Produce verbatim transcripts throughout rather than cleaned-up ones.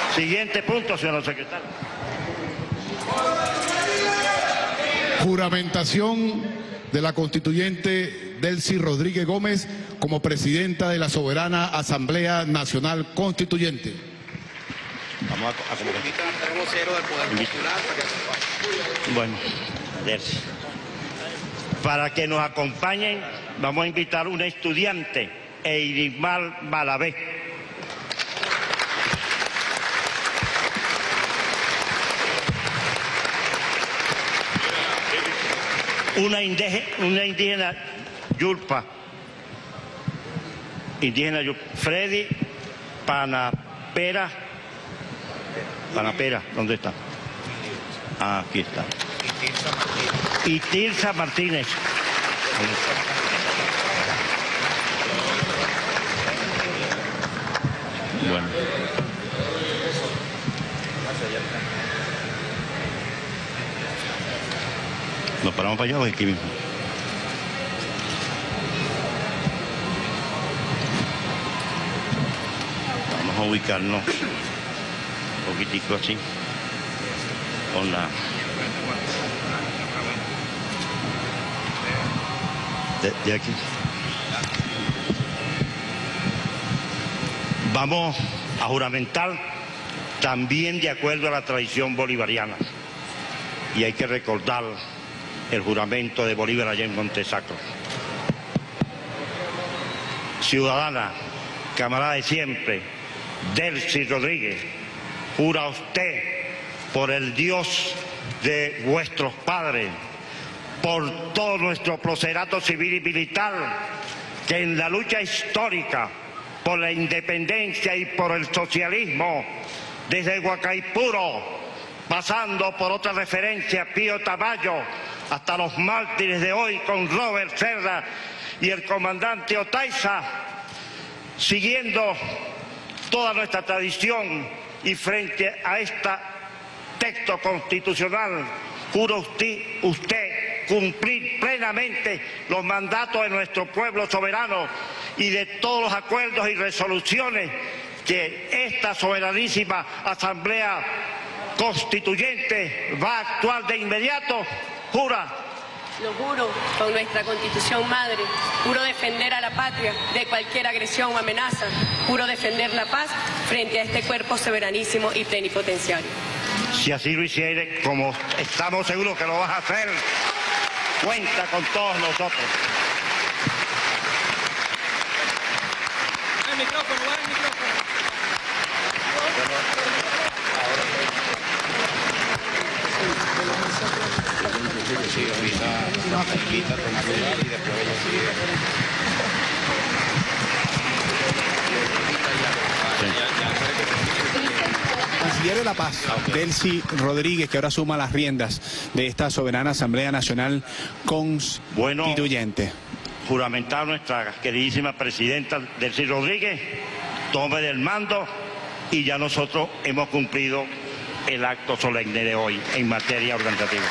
Siguiente punto, señor secretario. Juramentación de la constituyente Delcy Rodríguez Gómez como presidenta de la Soberana Asamblea Nacional Constituyente. Vamos a, a convocar. Bueno, Delcy. Para que nos acompañen, vamos a invitar a una estudiante, Eirimar Malavé. Una indígena, una indígena Yulpa, indígena Yulpa, Freddy Panapera, Panapera, ¿dónde está? Ah, aquí está. Y Tirsa Martínez. Bueno. ¿Nos paramos para allá o aquí mismo? Vamos a ubicarnos un poquitico así con la de, de aquí. Vamos a juramentar también de acuerdo a la tradición bolivariana, y hay que recordar el juramento de Bolívar allá en Montesacro. Ciudadana, camarada de siempre, Delcy Rodríguez, jura usted por el Dios de vuestros padres, por todo nuestro procedimiento civil y militar, que en la lucha histórica por la independencia y por el socialismo, desde Huacaipuro, pasando por otra referencia, Pío Tamayo, hasta los mártires de hoy con Robert Serra y el comandante Otaiza, siguiendo toda nuestra tradición y frente a este texto constitucional, jura usted, usted cumplir plenamente los mandatos de nuestro pueblo soberano y de todos los acuerdos y resoluciones que esta soberanísima Asamblea Constituyente va a actuar de inmediato. Jura. Lo juro con nuestra Constitución Madre. Juro defender a la patria de cualquier agresión o amenaza. Juro defender la paz frente a este cuerpo soberanísimo y plenipotenciario. Si así lo hiciere, como estamos seguros que lo vas a hacer, cuenta con todos nosotros. El micrófono, el micrófono. Sí, ahorita invita a tomar lugar y después ella sigue. Canciller de la Paz, Delcy Rodríguez, que ahora suma las riendas de esta soberana Asamblea Nacional Constituyente. Bueno, juramentar a nuestra queridísima presidenta Delcy Rodríguez, tome del mando, y ya nosotros hemos cumplido el acto solemne de hoy en materia organizativa.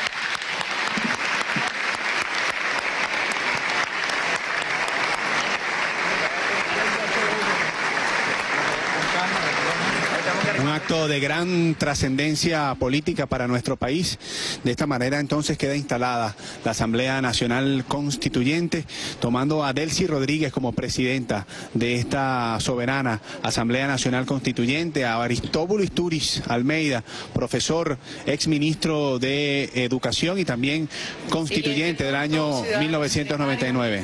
Un acto de gran trascendencia política para nuestro país. De esta manera entonces queda instalada la Asamblea Nacional Constituyente, tomando a Delcy Rodríguez como presidenta de esta soberana Asamblea Nacional Constituyente, a Aristóbulo Isturiz Almeida, profesor, exministro de Educación y también constituyente del año mil novecientos noventa y nueve.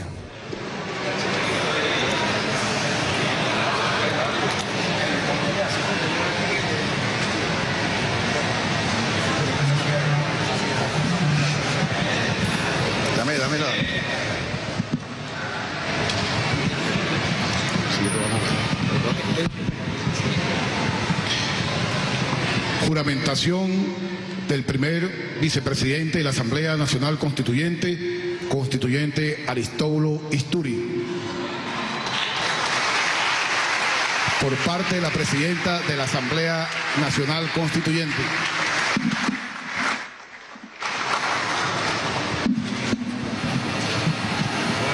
Dame, dámelo. Juramentación del primer vicepresidente de la Asamblea Nacional Constituyente, constituyente Aristóbulo Isturiz. Por parte de la presidenta de la Asamblea Nacional Constituyente.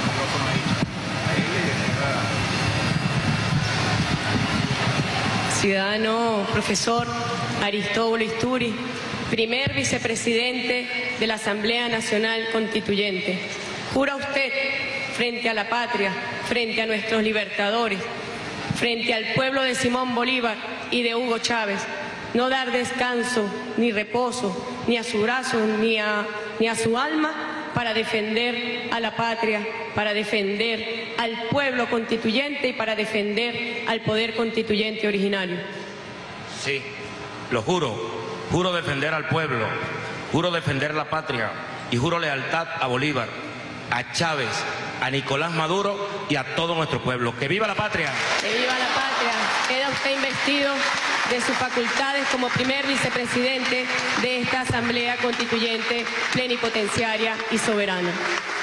Ciudad Ciudadano profesor Aristóbulo Isturi, primer vicepresidente de la Asamblea Nacional Constituyente, ¿jura usted frente a la patria, frente a nuestros libertadores, frente al pueblo de Simón Bolívar y de Hugo Chávez, no dar descanso ni reposo ni a su brazo ni a, ni a su alma para defender a la patria, para defender al pueblo constituyente y para defender al poder constituyente originario? Sí, lo juro. Juro defender al pueblo, juro defender la patria y juro lealtad a Bolívar, a Chávez, a Nicolás Maduro y a todo nuestro pueblo. ¡Que viva la patria! ¡Que viva la patria! Queda usted investido de sus facultades como primer vicepresidente de esta Asamblea Constituyente plenipotenciaria y soberana.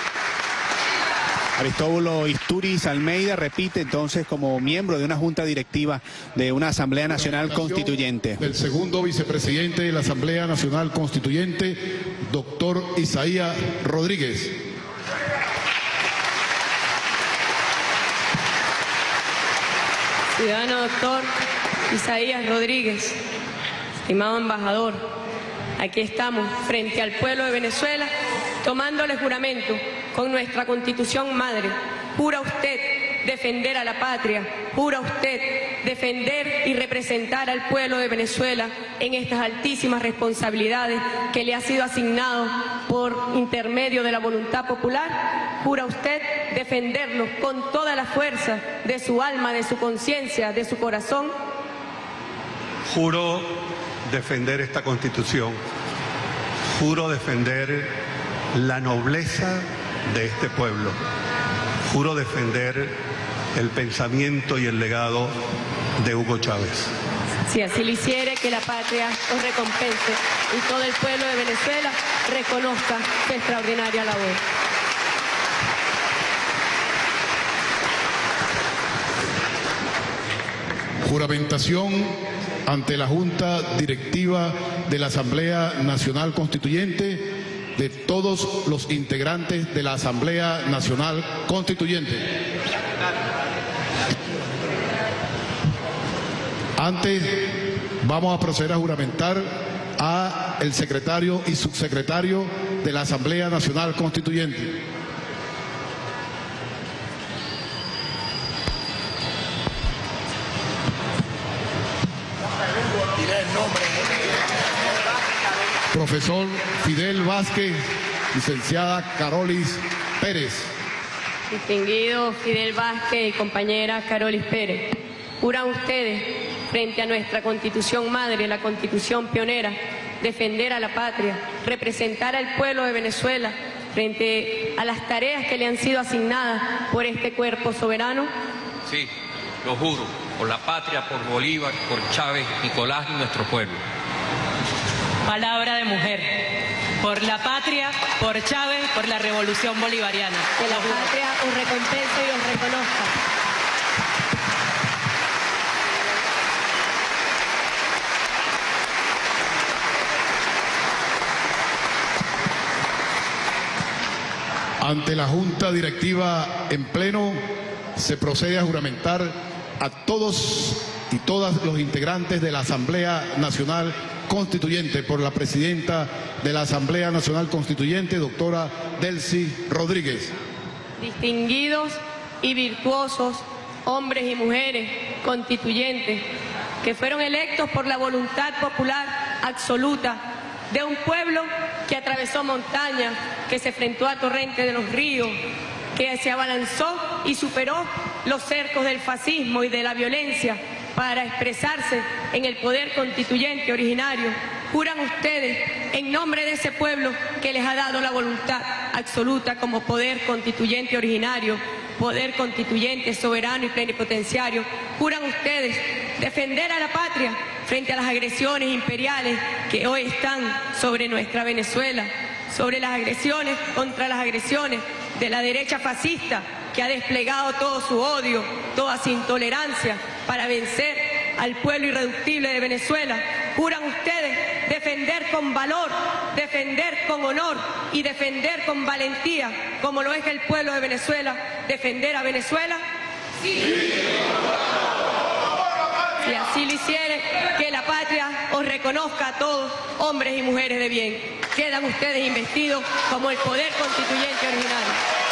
Aristóbulo Isturiz Almeida repite entonces como miembro de una junta directiva de una Asamblea Nacional Constituyente. Del segundo vicepresidente de la Asamblea Nacional Constituyente, doctor Isaías Rodríguez. Ciudadano doctor Isaías Rodríguez, estimado embajador, aquí estamos frente al pueblo de Venezuela tomándole juramento con nuestra Constitución Madre. ¿Jura usted defender a la patria? ¿Jura usted defender y representar al pueblo de Venezuela en estas altísimas responsabilidades que le ha sido asignado por intermedio de la voluntad popular? ¿Jura usted defenderlos con toda la fuerza de su alma, de su conciencia, de su corazón? Juro defender esta Constitución. Juro defender la nobleza de este pueblo. Juro defender el pensamiento y el legado de Hugo Chávez. Si así lo hiciere, que la patria os recompense y todo el pueblo de Venezuela reconozca su extraordinaria labor. Juramentación ante la Junta Directiva de la Asamblea Nacional Constituyente de todos los integrantes de la Asamblea Nacional Constituyente. Antes vamos a proceder a juramentar a el secretario y subsecretario de la Asamblea Nacional Constituyente. Profesor Fidel Vázquez, licenciada Carolis Pérez. Distinguido Fidel Vázquez y compañera Carolis Pérez, ¿juran ustedes frente a nuestra Constitución Madre, la Constitución pionera, defender a la patria, representar al pueblo de Venezuela frente a las tareas que le han sido asignadas por este cuerpo soberano? Sí, lo juro, por la patria, por Bolívar, por Chávez, Nicolás y nuestro pueblo. Palabra de mujer, por la patria, por Chávez, por la revolución bolivariana. Que la patria os recompense y os reconozca. Ante la Junta Directiva en pleno, se procede a juramentar a todos y todas los integrantes de la Asamblea Nacional Constituyente por la presidenta de la Asamblea Nacional Constituyente, doctora Delcy Rodríguez. Distinguidos y virtuosos hombres y mujeres constituyentes que fueron electos por la voluntad popular absoluta de un pueblo que atravesó montañas, que se enfrentó a torrentes de los ríos, que se abalanzó y superó los cercos del fascismo y de la violencia para expresarse en el poder constituyente originario. ¿Juran ustedes en nombre de ese pueblo que les ha dado la voluntad absoluta como poder constituyente originario, poder constituyente, soberano y plenipotenciario? ¿Juran ustedes defender a la patria frente a las agresiones imperiales que hoy están sobre nuestra Venezuela, sobre las agresiones contra las agresiones de la derecha fascista que ha desplegado todo su odio, toda su intolerancia para vencer al pueblo irreductible de Venezuela? ¿Juran ustedes defender con valor, defender con honor y defender con valentía, como lo es el pueblo de Venezuela, defender a Venezuela? Sí. Y así Si lo hiciere, que la patria os reconozca a todos, hombres y mujeres de bien. Quedan ustedes investidos como el poder constituyente originario.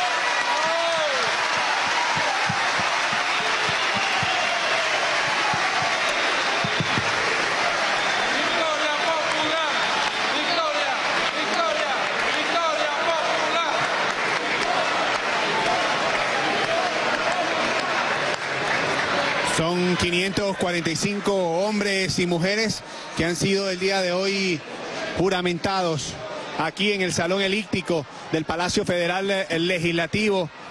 Son quinientos cuarenta y cinco hombres y mujeres que han sido el día de hoy juramentados aquí en el Salón Elíptico del Palacio Federal Legislativo